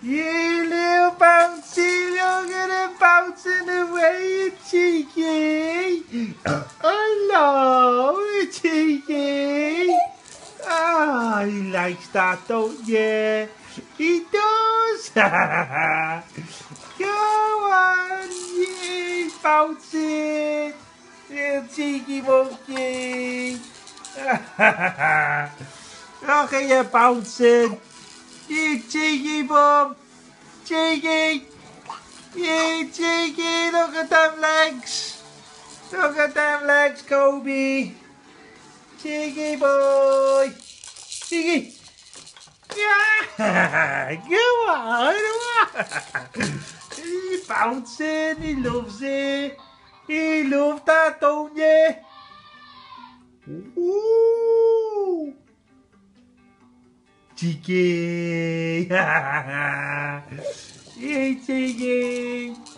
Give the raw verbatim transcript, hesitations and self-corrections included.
You little bouncy, look at him bouncing away, cheeky. Hello, cheeky. Ah, he likes that, don't you? He does. Go on, you bouncing, little cheeky monkey. Look at you bouncing. You cheeky bum! Cheeky! You cheeky! Look at them legs! Look at them legs, Cobe! Cheeky boy! Cheeky! Yeah! Go on! He's bouncing, he loves it! He loves that, don't you? Ooh! Cheeky! Hey, Cheeky!